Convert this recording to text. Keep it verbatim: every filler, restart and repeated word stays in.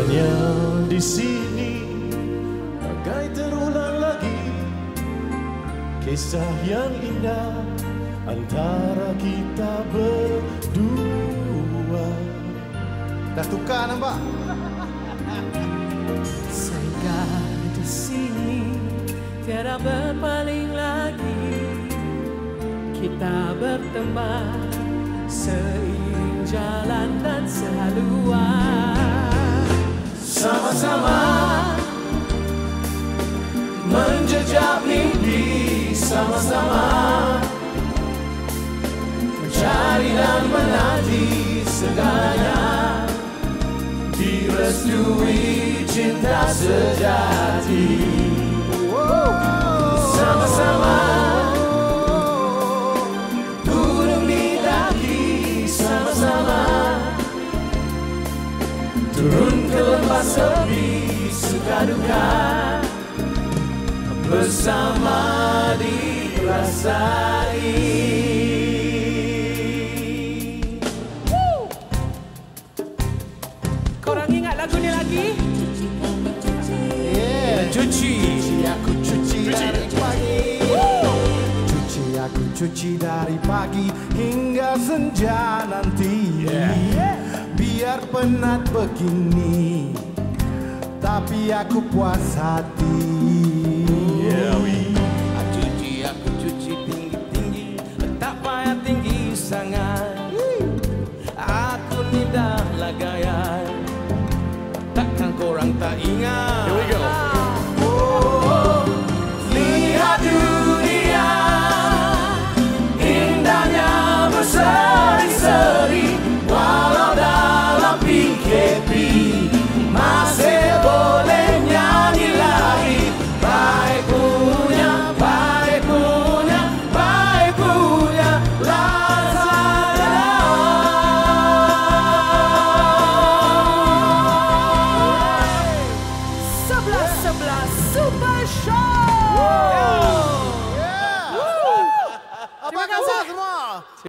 Hanya di sini bagai terulang lagi kisah yang indah antara kita berdua. Dah tukar nampak? Singgah di sini tiada berpaling lagi, kita berteman seiring jalan dan sehaluan, Sama-sama menjejak mimpi, sama-sama mencari dan menanti segalanya, direstui cinta sejati. Sama-sama gunung didaki, sama-sama turun ke lembah sepi, suka duka bersama dirasai. Korang ingat lagu ni lagi? Yeah. Cuci, Cuci aku cuci dari pagi. Cuci aku cuci dari pagi hingga senja nanti. Yeah. Biar penat begini, tapi aku puas hati. Yeah, we. Cuci aku cuci tinggi-tinggi, tak payah tinggi sangat. Aku ni dah lagayai, takkan korang tak ingat